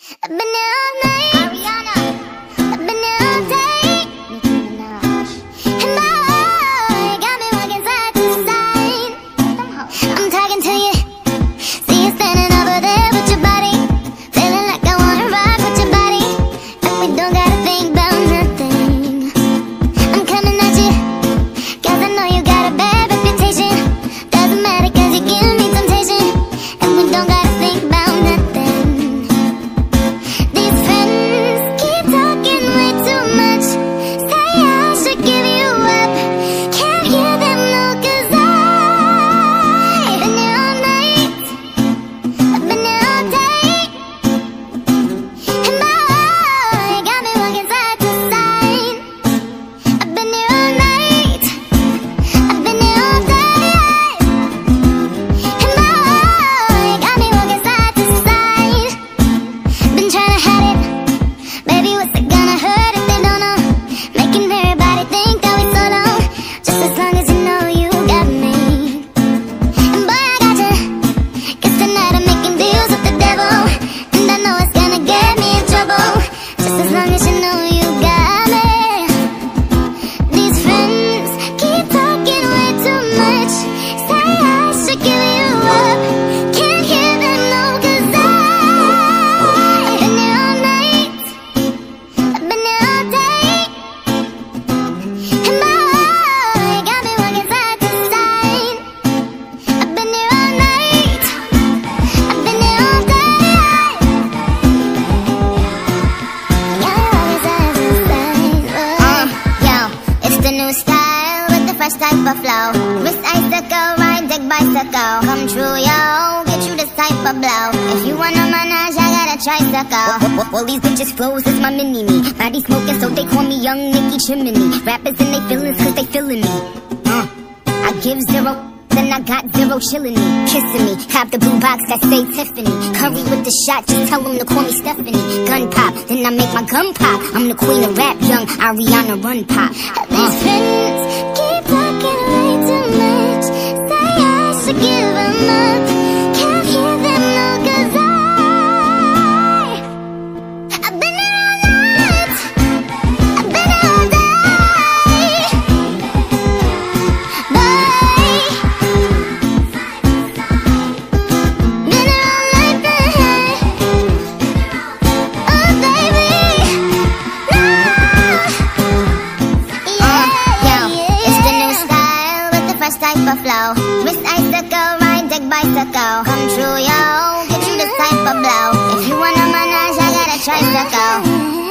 I've been here all night, Ariana. I've been here all day, Nicki Minaj. And my heart got me walking side to side. I'm talking to you, see you standing over there with your body, feeling like I wanna rock with your body, and we don't gotta think about nothing. I'm coming at you, 'cause I know you got a bad reputation. Doesn't matter 'cause you give me temptation, and we don't gotta think about nothing. Type of flow, wrist icicle, ride deck bicycle. Come true, yo, get you this type of blow. If you wanna manage, I got a tricycle. All these bitches flows is my mini-me. Body smoking, so they call me Young Nicki Chimney. Rappers in they feelings, 'cause they feeling me. I give zero, then I got zero chilling me. Kissing me, cop the blue box that say Tiffany. Curry with the shot, just tell them to call me Stephanie. Gun pop, then I make my gun pop. I'm the queen of rap, young Ariana Run Pop. These friends keep talking way too much, say I should give them up. Can't hear them, no, 'cause I've been here all night, I've been here all day, boy. Been here all night, oh baby, no. Type of flow, wrist icicle, ride deck bicycle. Come true, yo, get you this type of blow. If you wanna manage, I got a tricycle.